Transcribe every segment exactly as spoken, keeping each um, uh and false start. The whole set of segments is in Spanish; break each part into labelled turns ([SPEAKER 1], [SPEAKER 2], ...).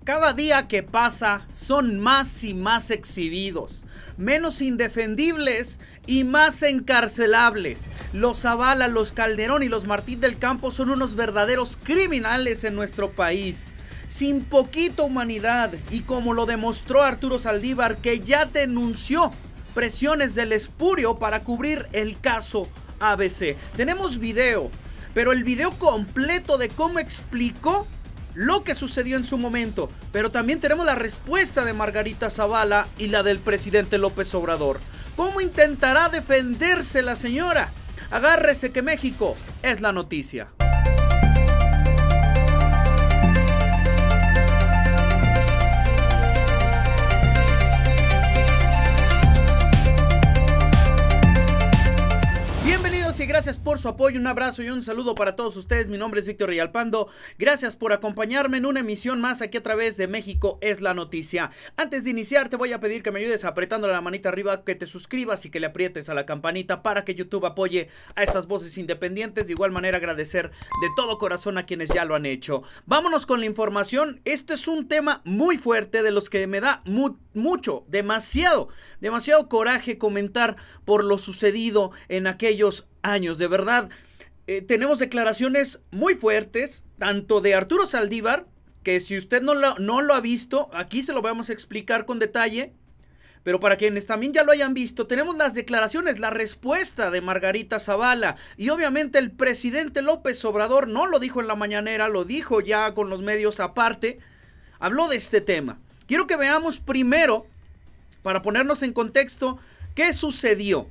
[SPEAKER 1] Cada día que pasa son más y más exhibidos, menos indefendibles y más encarcelables. Los Zavala, los Calderón y los Martín del Campo son unos verdaderos criminales en nuestro país, sin poquita humanidad, y como lo demostró Arturo Saldívar, que ya denunció presiones del espurio para cubrir el caso A B C. Tenemos video, pero el video completo de cómo explicó lo que sucedió en su momento, pero también tenemos la respuesta de Margarita Zavala y la del presidente López Obrador. ¿Cómo intentará defenderse la señora? Agárrese que México es la noticia. Y gracias por su apoyo, un abrazo y un saludo para todos ustedes. Mi nombre es Víctor Villalpando. Gracias por acompañarme en una emisión más aquí a través de México es la noticia. Antes de iniciar te voy a pedir que me ayudes apretando la manita arriba, que te suscribas y que le aprietes a la campanita para que YouTube apoye a estas voces independientes. De igual manera agradecer de todo corazón a quienes ya lo han hecho. Vámonos con la información. Este es un tema muy fuerte, de los que me da mu mucho, demasiado, demasiado coraje comentar por lo sucedido en aquellos años. De verdad, eh, tenemos declaraciones muy fuertes, tanto de Arturo Saldívar, que si usted no lo, no lo ha visto, aquí se lo vamos a explicar con detalle, pero para quienes también ya lo hayan visto, tenemos las declaraciones, la respuesta de Margarita Zavala, y obviamente el presidente López Obrador no lo dijo en la mañanera, lo dijo ya con los medios aparte, habló de este tema. Quiero que veamos primero, para ponernos en contexto, qué sucedió.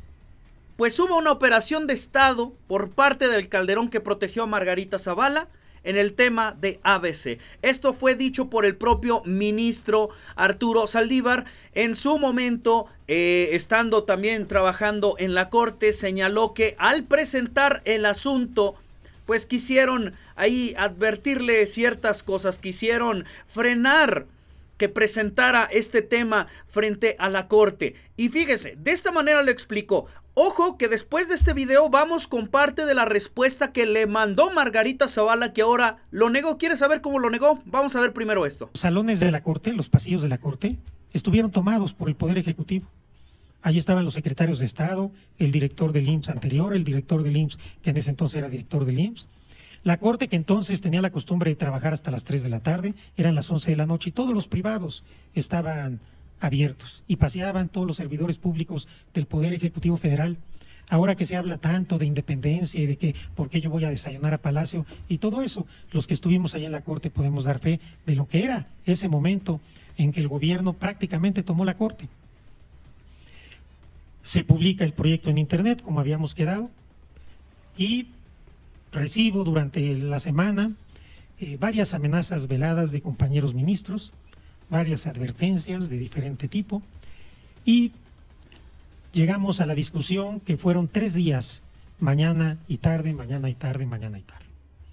[SPEAKER 1] Pues hubo una operación de Estado por parte del Calderón que protegió a Margarita Zavala en el tema de A B C. Esto fue dicho por el propio ministro Arturo Saldívar. En su momento, eh, estando también trabajando en la Corte, señaló que al presentar el asunto, pues quisieron ahí advertirle ciertas cosas, quisieron frenar que presentara este tema frente a la Corte. Y fíjese, de esta manera lo explicó. Ojo que después de este video vamos con parte de la respuesta que le mandó Margarita Zavala, que ahora lo negó. ¿Quieres saber cómo lo negó? Vamos a ver primero esto.
[SPEAKER 2] Los salones de la Corte, los pasillos de la Corte, estuvieron tomados por el Poder Ejecutivo. Allí estaban los secretarios de Estado, el director del I M S S anterior, el director del I M S S que en ese entonces era director del I M S S. La Corte, que entonces tenía la costumbre de trabajar hasta las tres de la tarde, eran las once de la noche y todos los privados estaban abiertos y paseaban todos los servidores públicos del Poder Ejecutivo Federal. Ahora que se habla tanto de independencia y de que por qué yo voy a desayunar a Palacio y todo eso, los que estuvimos allá en la Corte podemos dar fe de lo que era ese momento en que el gobierno prácticamente tomó la Corte. Se publica el proyecto en internet, como habíamos quedado, y recibo durante la semana eh, varias amenazas veladas de compañeros ministros, varias advertencias de diferente tipo, y llegamos a la discusión que fueron tres días, mañana y tarde, mañana y tarde, mañana y tarde.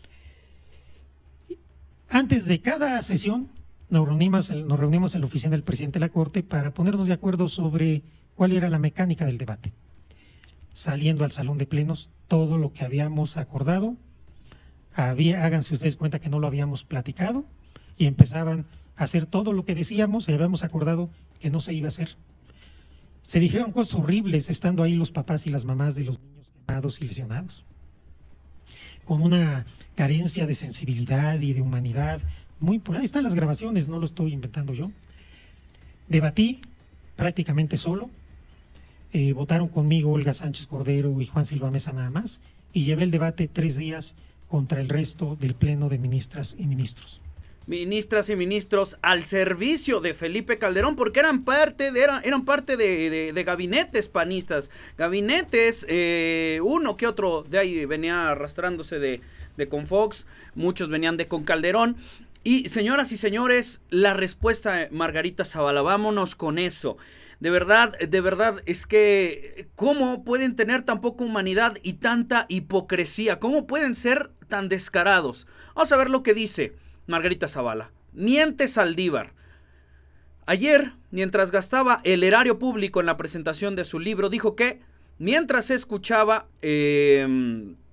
[SPEAKER 2] Antes de cada sesión nos reunimos, nos reunimos en la oficina del presidente de la Corte para ponernos de acuerdo sobre cuál era la mecánica del debate. Saliendo al salón de plenos, todo lo que habíamos acordado, había, háganse ustedes cuenta que no lo habíamos platicado, y empezaban a hacer todo lo que decíamos y habíamos acordado que no se iba a hacer. Se dijeron cosas horribles estando ahí los papás y las mamás de los niños quemados y lesionados, con una carencia de sensibilidad y de humanidad muy... Por ahí están las grabaciones, no lo estoy inventando yo. Debatí prácticamente solo. Eh, votaron conmigo Olga Sánchez Cordero y Juan Silva Mesa nada más, y llevé el debate tres días contra el resto del pleno de ministras y ministros.
[SPEAKER 1] Ministras y ministros al servicio de Felipe Calderón, porque eran parte de, eran, eran parte de, de, de gabinetes panistas, gabinetes, eh, uno que otro de ahí venía arrastrándose de, de con Fox, muchos venían de con Calderón. Y señoras y señores, la respuesta de Margarita Zavala, vámonos con eso. De verdad, de verdad, es que ¿cómo pueden tener tan poca humanidad y tanta hipocresía? ¿Cómo pueden ser tan descarados? Vamos a ver lo que dice Margarita Zavala. Miente Saldívar. Ayer, mientras gastaba el erario público en la presentación de su libro, dijo que mientras escuchaba eh,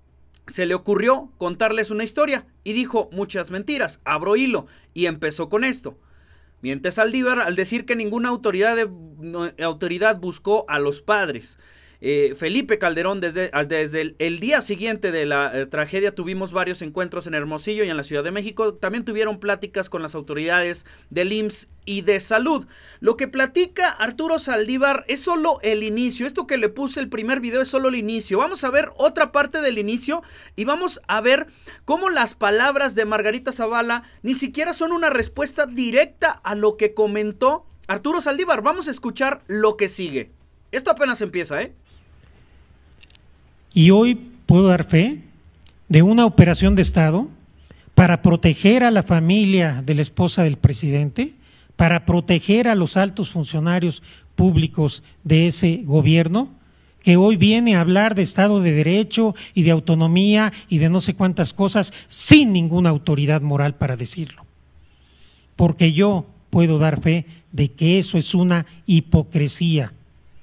[SPEAKER 1] se le ocurrió contarles una historia y dijo muchas mentiras, abro hilo, y empezó con esto. Miente Saldívar al decir que ninguna autoridad, de, no, autoridad buscó a los padres. Eh, Felipe Calderón, desde, desde el, el día siguiente de la eh, tragedia, tuvimos varios encuentros en Hermosillo y en la Ciudad de México. También tuvieron pláticas con las autoridades del I M S S y de salud. Lo que platica Arturo Saldívar es solo el inicio. Esto que le puse el primer video es solo el inicio. Vamos a ver otra parte del inicio y vamos a ver cómo las palabras de Margarita Zavala ni siquiera son una respuesta directa a lo que comentó Arturo Saldívar. Vamos a escuchar lo que sigue. Esto apenas empieza, ¿eh?
[SPEAKER 2] Y hoy puedo dar fe de una operación de Estado para proteger a la familia de la esposa del presidente, para proteger a los altos funcionarios públicos de ese gobierno, que hoy viene a hablar de Estado de Derecho y de autonomía y de no sé cuántas cosas sin ninguna autoridad moral para decirlo. Porque yo puedo dar fe de que eso es una hipocresía.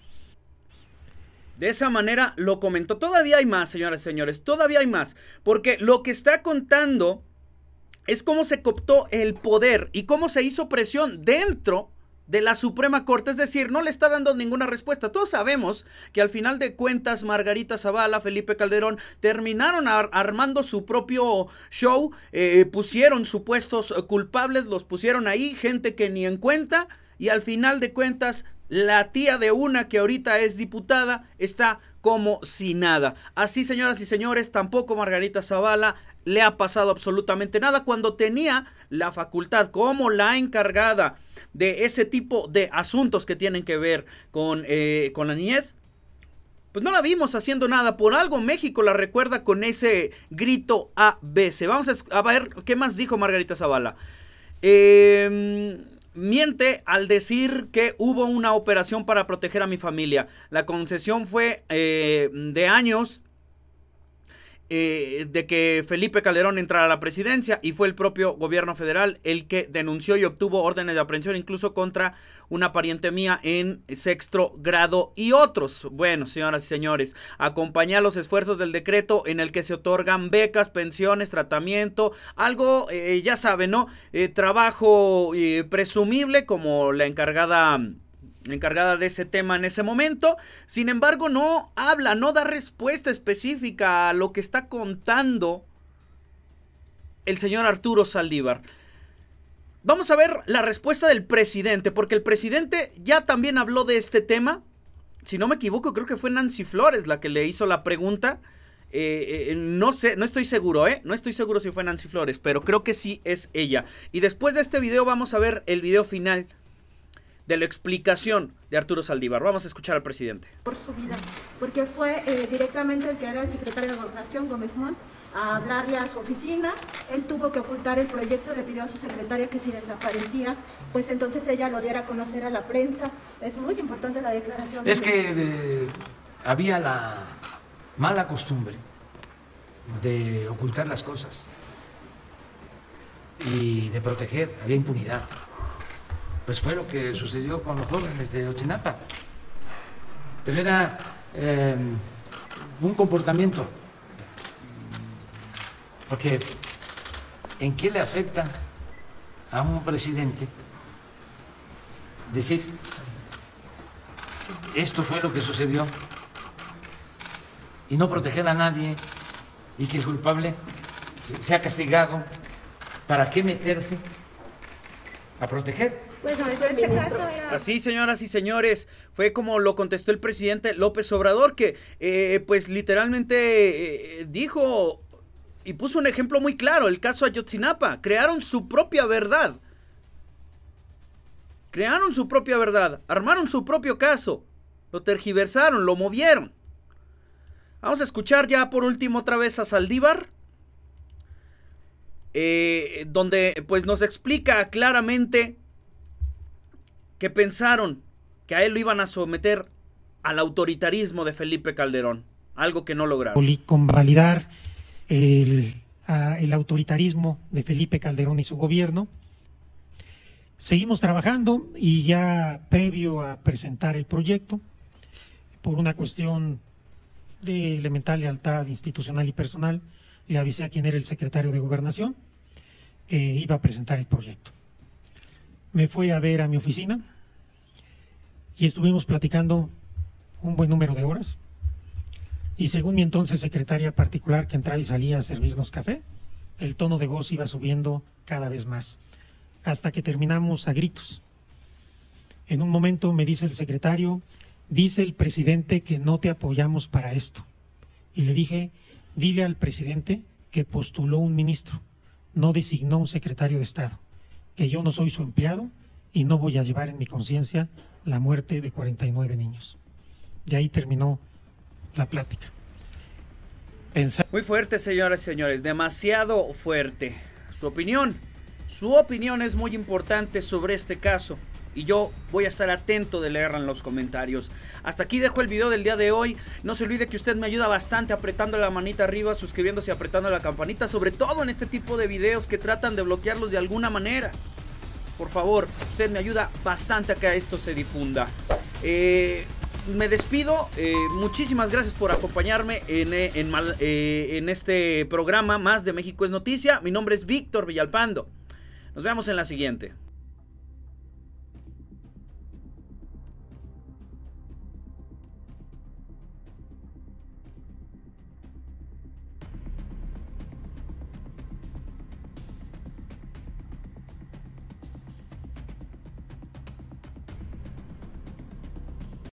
[SPEAKER 1] De esa manera lo comentó. Todavía hay más, señoras y señores, todavía hay más. Porque lo que está contando es cómo se cooptó el poder y cómo se hizo presión dentro de la Suprema Corte. Es decir, no le está dando ninguna respuesta. Todos sabemos que al final de cuentas Margarita Zavala, Felipe Calderón terminaron ar armando su propio show. Eh, pusieron supuestos culpables, los pusieron ahí, gente que ni en cuenta. Y al final de cuentas la tía de una que ahorita es diputada está como si nada. Así, señoras y señores, tampoco Margarita Zavala le ha pasado absolutamente nada cuando tenía la facultad como la encargada de ese tipo de asuntos que tienen que ver con, eh, con la niñez. Pues no la vimos haciendo nada. Por algo México la recuerda con ese grito A B C. Vamos a, a ver qué más dijo Margarita Zavala. Eh... Miente al decir que hubo una operación para proteger a mi familia. La concesión fue eh, de años eh, de que Felipe Calderón entrara a la presidencia y fue el propio gobierno federal el que denunció y obtuvo órdenes de aprehensión incluso contra una pariente mía en sexto grado y otros. Bueno, señoras y señores, acompañé a los esfuerzos del decreto en el que se otorgan becas, pensiones, tratamiento, algo, eh, ya saben, ¿no? Eh, trabajo eh, presumible como la encargada... encargada de ese tema en ese momento. Sin embargo, no habla, no da respuesta específica a lo que está contando el señor Arturo Saldívar. Vamos a ver la respuesta del presidente, porque el presidente ya también habló de este tema. Si no me equivoco, creo que fue Nancy Flores la que le hizo la pregunta. Eh, eh, no sé, no estoy seguro, ¿eh? No estoy seguro si fue Nancy Flores, pero creo que sí es ella. Y después de este video vamos a ver el video final de la explicación de Arturo Saldívar. Vamos a escuchar al presidente.
[SPEAKER 3] Por su vida, porque fue eh, directamente el que era el secretario de Gobernación, Gómez Mont, a hablarle a su oficina. Él tuvo que ocultar el proyecto, le pidió a su secretaria que si desaparecía, pues entonces ella lo diera a conocer a la prensa. Es muy importante la declaración.
[SPEAKER 4] Es que eh, había la mala costumbre de ocultar las cosas y de proteger, había impunidad. Pues fue lo que sucedió con los jóvenes de Ayotzinapa. Pero era eh, un comportamiento. Porque ¿en qué le afecta a un presidente decir esto fue lo que sucedió y no proteger a nadie y que el culpable sea castigado? ¿Para qué meterse a proteger?
[SPEAKER 3] Bueno, en este caso era...
[SPEAKER 1] Así, señoras y señores, fue como lo contestó el presidente López Obrador, que eh, pues literalmente eh, dijo y puso un ejemplo muy claro, el caso Ayotzinapa. Crearon su propia verdad. Crearon su propia verdad, armaron su propio caso, lo tergiversaron, lo movieron. Vamos a escuchar ya por último otra vez a Saldívar, eh, donde pues nos explica claramente que pensaron que a él lo iban a someter al autoritarismo de Felipe Calderón, algo que no lograron.
[SPEAKER 2] Convalidar el, a, el autoritarismo de Felipe Calderón y su gobierno. Seguimos trabajando y ya previo a presentar el proyecto, por una cuestión de elemental lealtad institucional y personal, le avisé a quien era el secretario de Gobernación que iba a presentar el proyecto. Me fue a ver a mi oficina y estuvimos platicando un buen número de horas. Y según mi entonces secretaria particular, que entraba y salía a servirnos café, el tono de voz iba subiendo cada vez más, hasta que terminamos a gritos. En un momento me dice el secretario: dice el presidente que no te apoyamos para esto. Y le dije: dile al presidente que postuló un ministro, no designó un secretario de Estado, que yo no soy su empleado y no voy a llevar en mi conciencia la muerte de cuarenta y nueve niños. Y ahí terminó la plática. Pensar...
[SPEAKER 1] Muy fuerte, señoras y señores, demasiado fuerte. Su opinión, su opinión es muy importante sobre este caso. Y yo voy a estar atento de leerla en los comentarios. Hasta aquí dejo el video del día de hoy. No se olvide que usted me ayuda bastante apretando la manita arriba, suscribiéndose y apretando la campanita, sobre todo en este tipo de videos que tratan de bloquearlos de alguna manera. Por favor, usted me ayuda bastante a que esto se difunda. Eh, me despido. Eh, muchísimas gracias por acompañarme en, en, eh, en este programa más de México es Noticia. Mi nombre es Víctor Villalpando. Nos vemos en la siguiente.